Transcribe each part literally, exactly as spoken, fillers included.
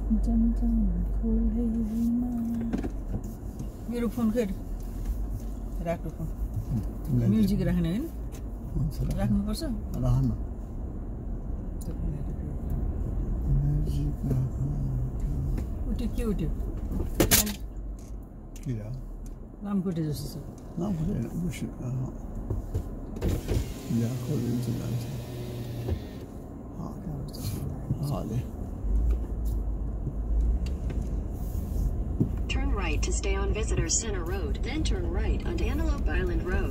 मेरो फोन खै राख्नु फोन म्युजिक राख्ने हैन राख्नु पर्छ राख्नु म्युजिक उठ्यो के उठ्यो के हो लामखुट्टे जस्तो छ लामखुट्टे बुस या खोलिन्छ जान्छ हाले Turn right to stay on Visitor Center Road, then turn right onto Antelope Island Road.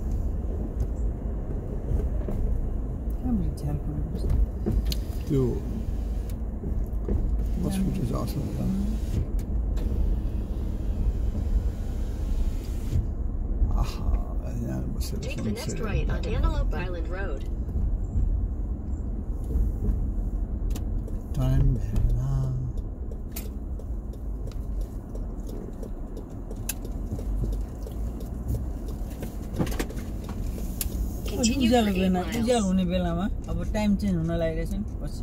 त्यो हस्पिटल जान्छ आहा यहाँ बसेर Take the next right onto Antelope Island Road. Time हेर्न उज्यालो बेला उज्यालो हुने बेलामा अब टाइम चेन्ज हुन लागिरहेछ नि पछि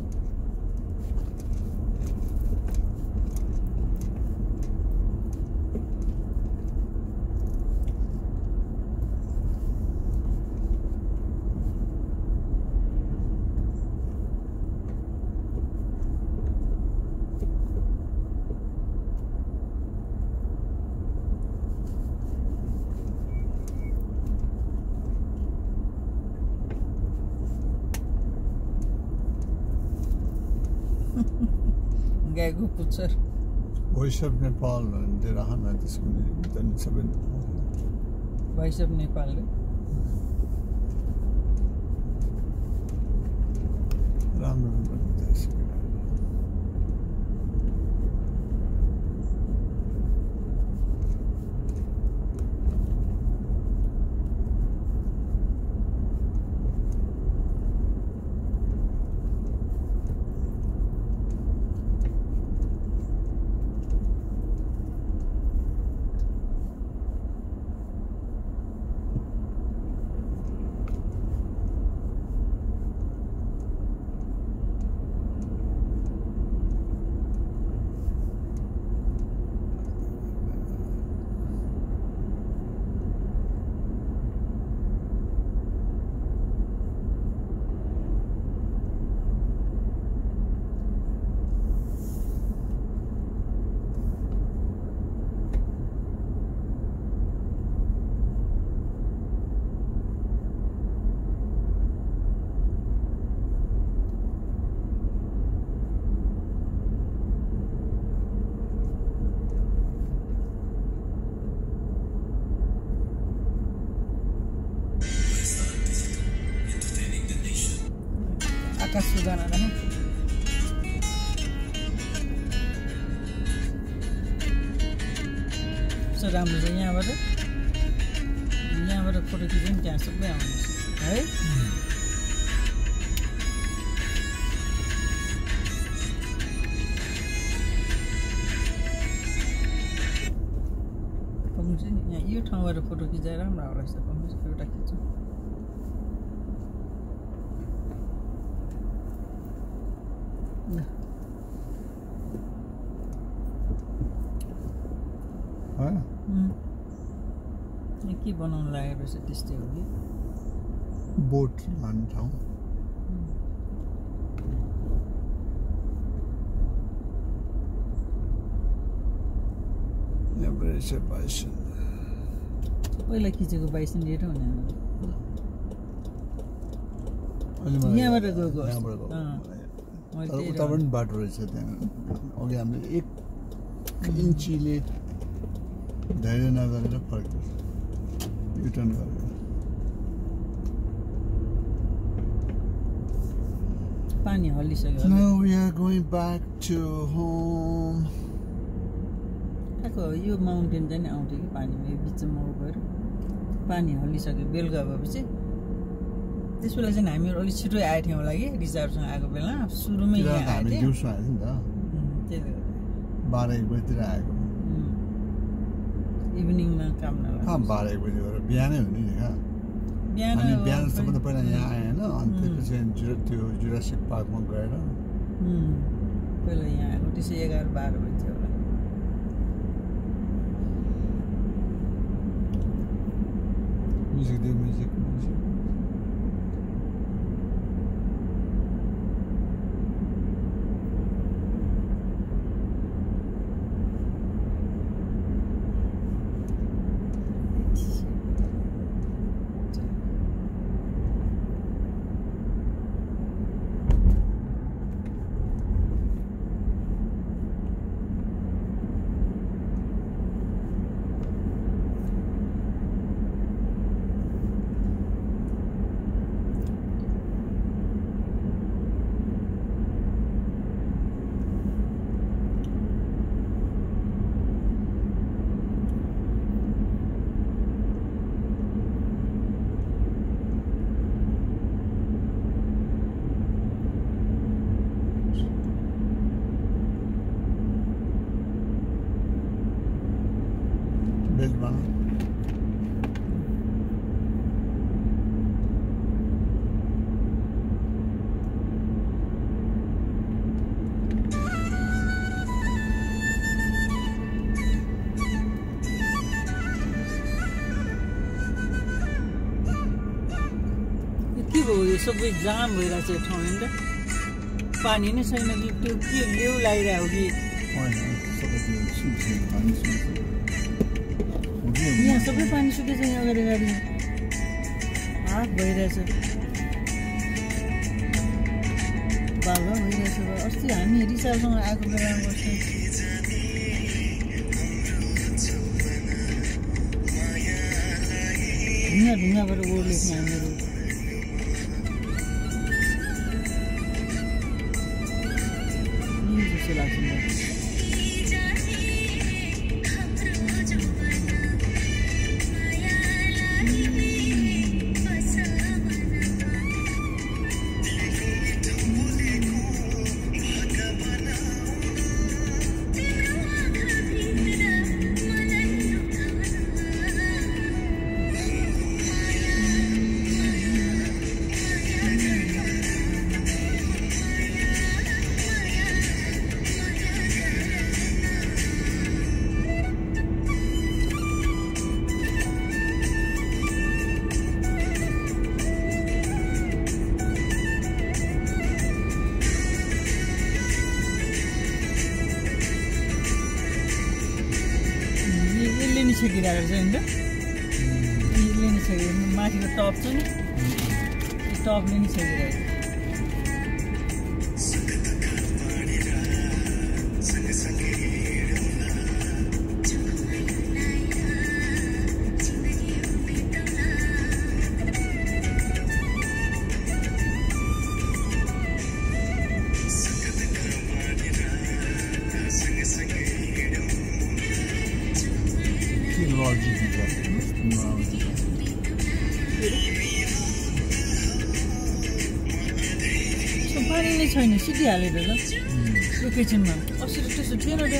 गाईको पुच्छर भोइस अफ नेपाल भन्दै राख्न त्यसको नि सबै भोइस अफ नेपाल राम्रो भन्दै आकाश सुधार है सो राम्रो छ यहाँबाट यहाँबाट फोटो खिच्यो नि त्यहाँ सबै आउँछ है पहुँच नि यहाँ यो ठाउँबाट फोटो खिचाएर राम्रो आउला रहेछ पहुँच एउटा खिच्छु के बनाउन लागेको रहेछ त्यस्तै हो कि बोट लाने ठाउँ पहिला खिचेको बाइसन लिएर हुने यहाँबाट गएको उता पनि बाटो रहेछ त्यहाँ अघि हामीले एक इन्चीले धैर्य नगरेर फर्क्यो युटर्न गरेर पानी हल्लिसक्यो Now we are going back to home. ठ्याक्क यो माउन्टेन चाहिँ नि आउँथ्यो कि पानीमा यो बिचमा गएर पानी हल्लिसक्यो बेलुका भएपछि त्यस बेला चाहिँ हामीहरू अलिक छिटो आएको थियौँ होला कि रिजर्भसँग आएको बेला सुरुमै यहाँ आएको थियो दिउँसो आएको थियो नि त बाह्र एक बजीतिर आएको इभिनिङमा काम नगर्नु बाह्र एक बजी गएर बिहानै हुने नि कहाँ बिहान हामी बिहान सबभन्दा पहिला यहाँ आएँ होइन अनि त्यसपछि त्यो जुरासिक पार्कमा गएर पहिला यहाँ आएको त्यसै एघार बाह्र बज्थ्यो होला म्युजिक दियो म्युजिक म्युजिक बेल्ट बाँध के भयो यो सबै जाम भइरहेछ यो ठाउँ होइन पानी नै छैन कि त्यो के लेउ लागिरहेको कि यहाँ सबै पानी सुकेछ यहाँ अगाडि अगाडि हात भइरहेछ बाबा भइरहेछ अस्ति हामी रिसालसँग आएको बेलामा बस्छौँ ढुङ्गा ढुङ्गाबाट ओर्लेको थियो हामीहरू जस्तो लाग्छ मलाई छेकिरहेको छ नि त यसले नि छेकिरहेको माथिको टप छ नि टपले नि छेकिरहेको पानी नै छैन सिकिहाल्यो त यो किचनमा अस्ति त त्यस्तो थिएन त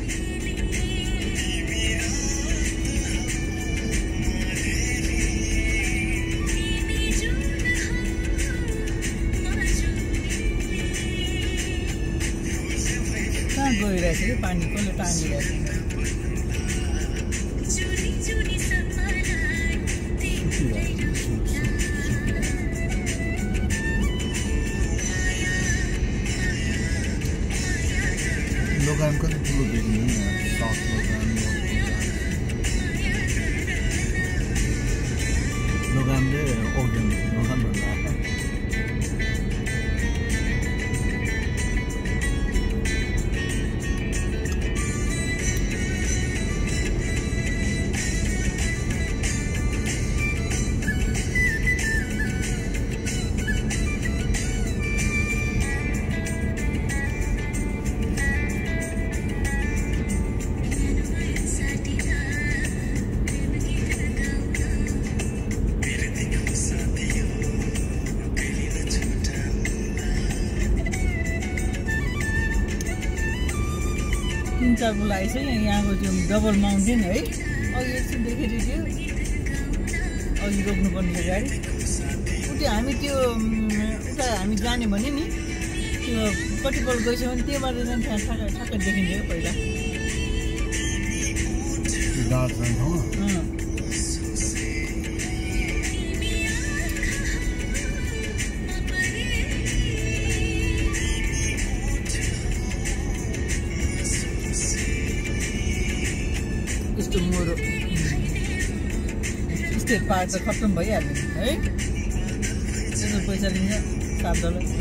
कहाँ गइरहेछ कि पानी कसले तानिरहेछ लोगान कति ठुलो देख्ने साउथ लोगान लोगानले अर्ग्यानिक लोगान भन्दा तीन चार बोला आइस यहाँको त्यो डबल माउन्टेन है अघि एकछिन देखेको थियो अघि रोक्नुपर्ने थियो गाडी उति हामी त्यो उता हामी जाने भने नि त्यो कति पल्ट गइसक्यो भने त्यो बाटो चाहिँ त्यहाँ ठ्याक्कै ठ्याक्कै देखिन्थ्यो पहिला यस्तो मोरो स्टेट पार्क त खत्तम भइहाल्यो है पैसा लिन्छ सात डलर